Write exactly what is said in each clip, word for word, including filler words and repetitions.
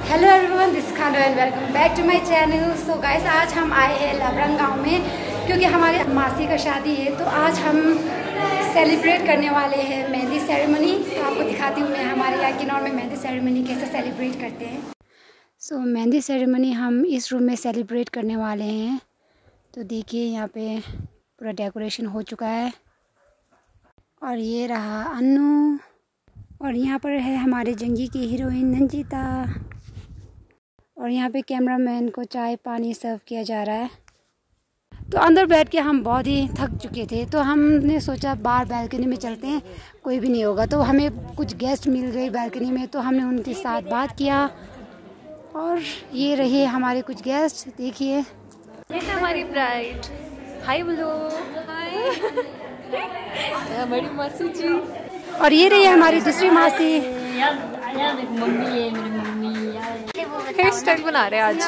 Hello everyone, this खानो and welcome back to my channel. So guys, आज हम आए हैं लवरंग गांव में क्योंकि हमारे मासी का शादी है। तो आज हम सेलिब्रेट करने वाले हैं मेहंदी सेरेमनी। तो आपको दिखाती हूँ मैं हमारे यहाँ किन्नौर में मेहंदी सेरेमनी कैसे सेलिब्रेट करते हैं। सो so, मेहंदी सेरेमनी हम इस रूम में सेलिब्रेट करने वाले हैं। तो देखिए यहाँ पे पूरा डेकोरेशन हो चुका है और ये रहा अन्नू और यहाँ पर है हमारे जंगी की हीरोइन नंजिता और यहाँ पे कैमरामैन को चाय पानी सर्व किया जा रहा है। तो अंदर बैठ के हम बहुत ही थक चुके थे, तो हमने सोचा बाहर बालकनी में चलते हैं, कोई भी नहीं होगा। तो हमें कुछ गेस्ट मिल गए बालकनी में, तो हमने उनके साथ बात किया और ये रहे हमारे कुछ गेस्ट। देखिए ये हमारी ब्राइड। हाय बोलो। हाय हमारी मासी जी। और ये रही हमारी दूसरी मासी। मम्मी है मेरी मम्मी। हेयर स्टाइल बना रहे हैं आज।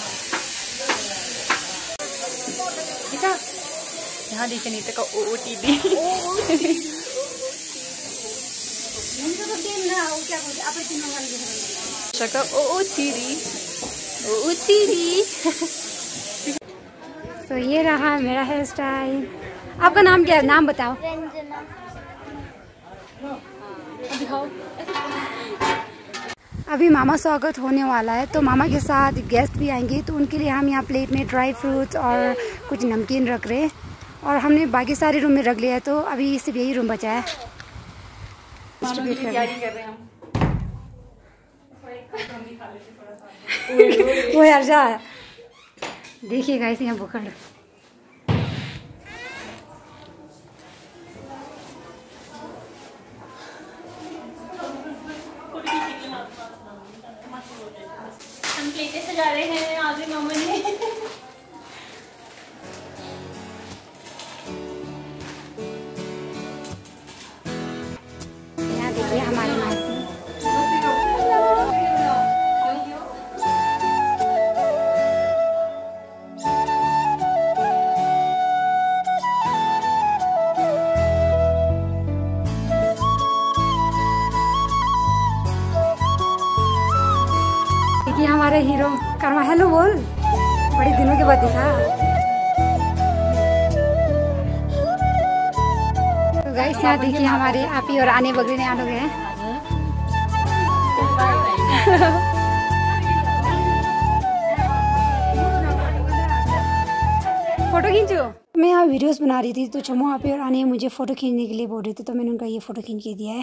यहाँ देखिए नीचे का ओ टी डी। शक्ल ओ टीडी ओ टीडी। तो ये रहा मेरा हेयर स्टाइल। आपका नाम क्या है? नाम बताओ। दिखाओ। अभी मामा स्वागत होने वाला है, तो मामा के साथ गेस्ट भी आएंगे, तो उनके लिए हम यहाँ प्लेट में ड्राई फ्रूट्स और कुछ नमकीन रख रहे हैं और हमने बाकी सारे रूम में रख लिया है। तो अभी सिर्फ यही रूम बचा है। डिस्ट्रीब्यूट कर रहे हैं वो यार जा। देखिए गाइस यहाँ बुखड़। हम प्लेटें सजा रहे हैं आगे मामा ने। यहाँ देखिए हमारे मासी। देखिए हमारे हीरो कर्मा। हेलो बोल, बड़े दिनों के बाद दिखा। तो गाइस यहाँ देखिए हमारे आपी और आने बगले ने आ लोग हैं। फोटो खींचो। मैं यहाँ वीडियोस बना रही थी, तो चमो आपी और आने मुझे फोटो खींचने के लिए बोल रही थी, तो मैंने उनका ये फोटो खींच के दिया है।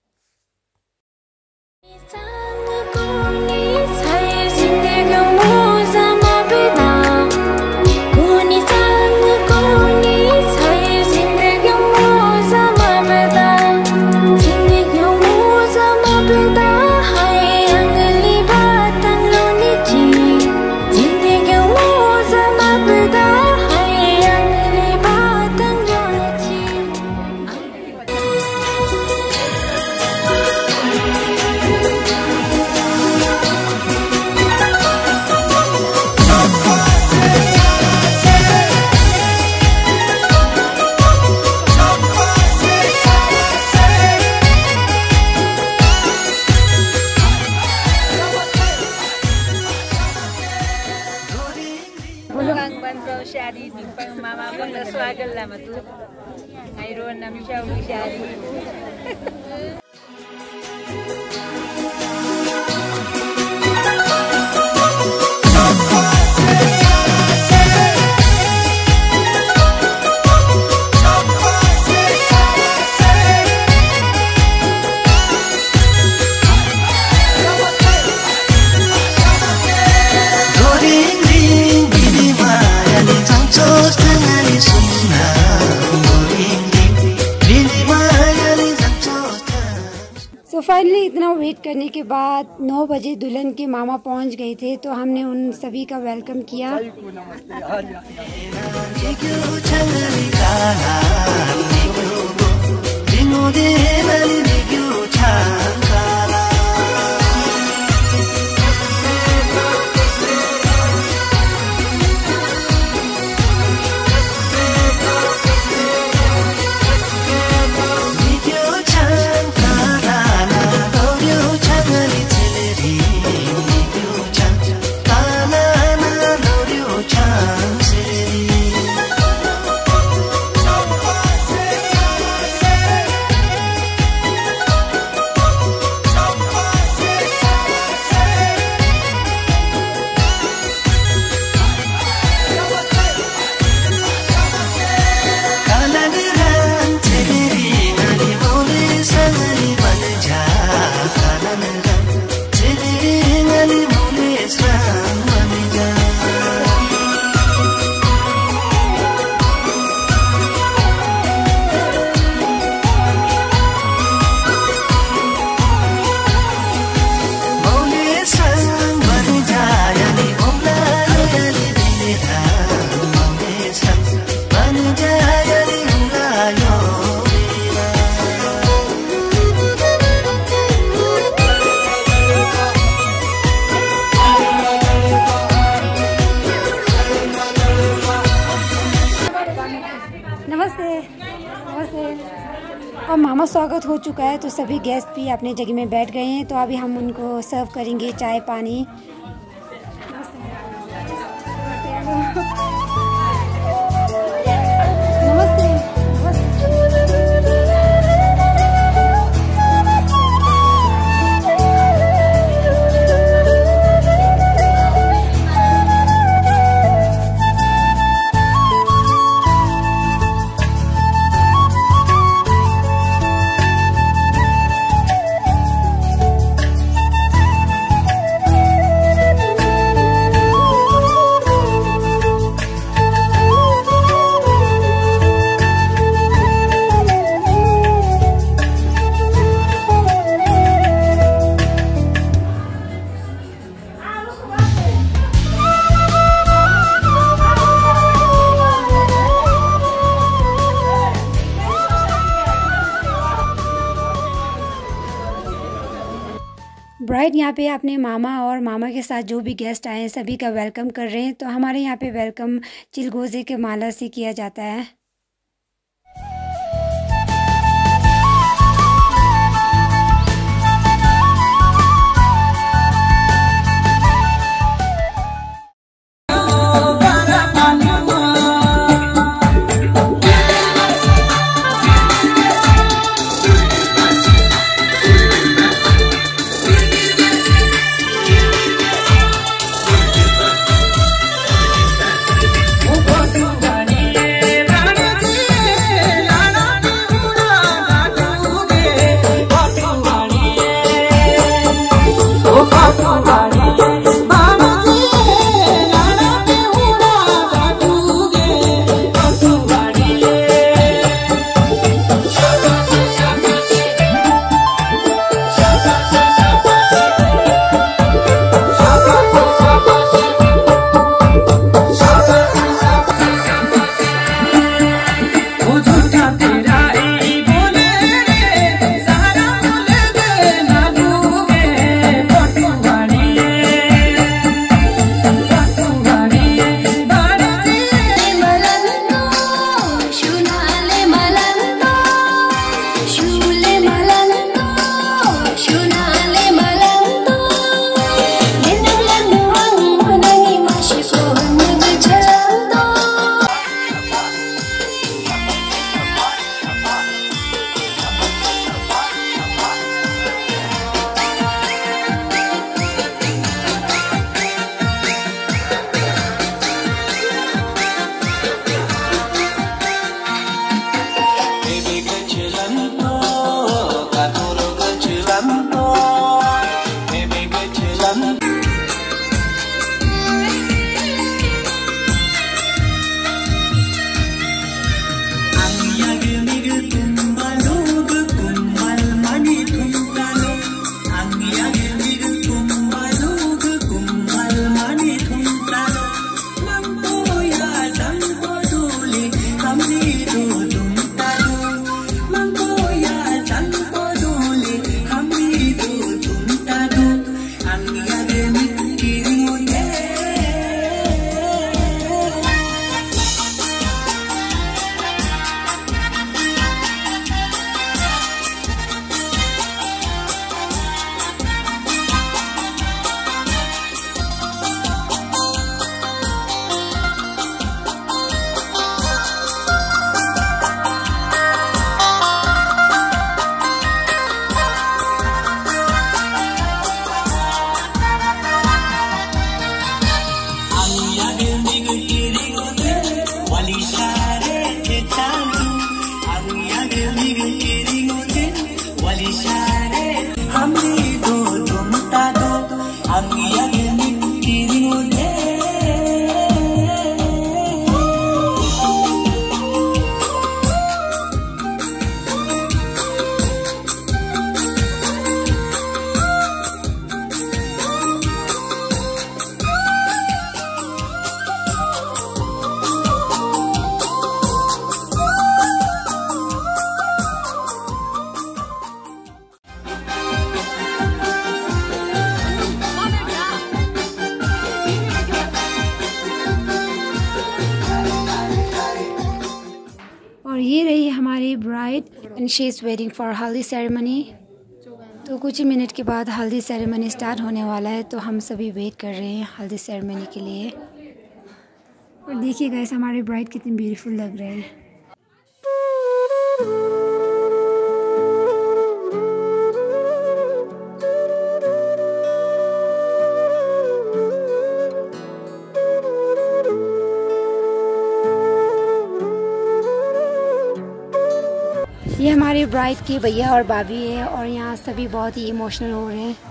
Syari jumpa mama pun swagal lah matu. Ngairo nam syau syari. तो फाइनली इतना वेट करने के बाद नौ बजे दुल्हन के मामा पहुंच गए थे, तो हमने उन सभी का वेलकम किया। मामा स्वागत हो चुका है तो सभी गेस्ट भी अपनी जगह में बैठ गए हैं। तो अभी हम उनको सर्व करेंगे चाय पानी। ब्राइड यहाँ पे अपने मामा और मामा के साथ जो भी गेस्ट आए हैं सभी का वेलकम कर रहे हैं। तो हमारे यहाँ पे वेलकम चिलगोजे के माला से किया जाता है। bride and she is waiting for haldi ceremony. तो कुछ ही मिनट के बाद हल्दी सेरेमनी स्टार्ट होने वाला है, तो हम सभी वेट कर रहे हैं हल्दी सेरेमनी के लिए। और देखिए गाइस हमारे ब्राइड कितनी ब्यूटीफुल लग रहे हैं। ये हमारे ब्राइड के भैया और भाभी है और यहाँ सभी बहुत ही इमोशनल हो रहे हैं।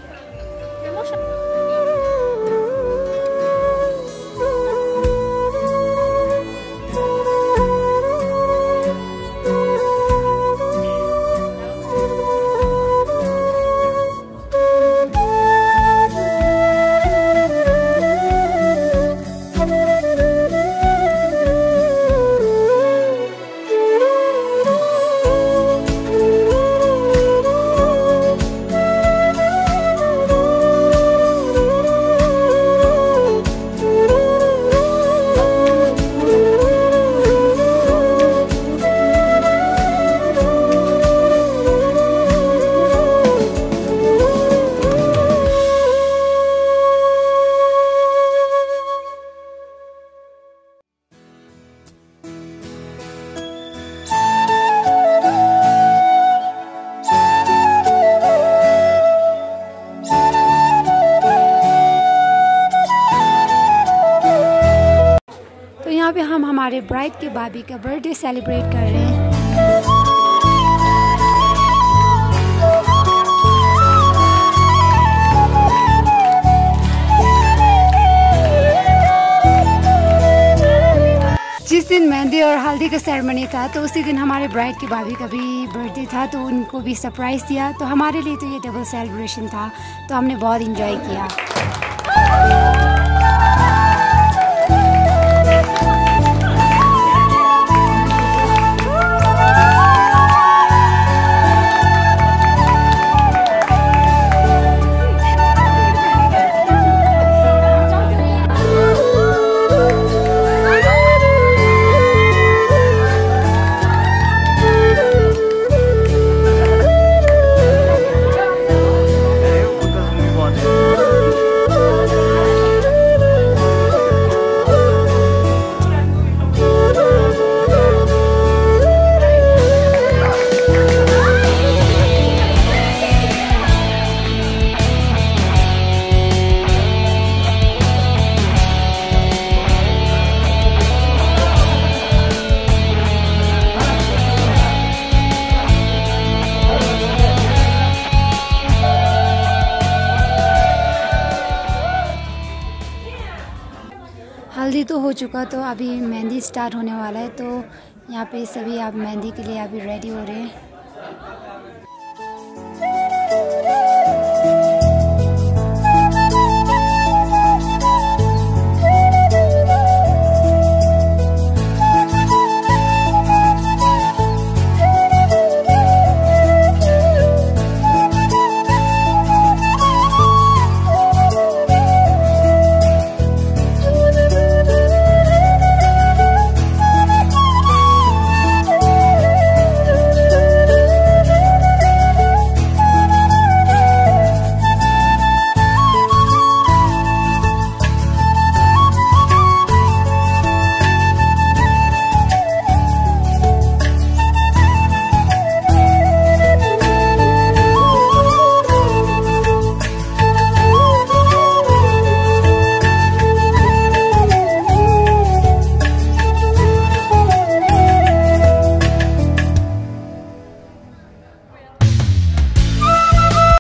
यहाँ पे हम हमारे ब्राइड के भाभी का बर्थडे सेलिब्रेट कर रहे हैं। जिस दिन मेहंदी और हल्दी का सेरेमनी था तो उसी दिन हमारे ब्राइड की भाभी का भी बर्थडे था, तो उनको भी सरप्राइज़ दिया। तो हमारे लिए तो ये डबल सेलिब्रेशन था, तो हमने बहुत इंजॉय किया। हल्दी तो हो चुका, तो अभी मेहंदी स्टार्ट होने वाला है। तो यहाँ पे सभी आप मेहंदी के लिए अभी रेडी हो रहे हैं।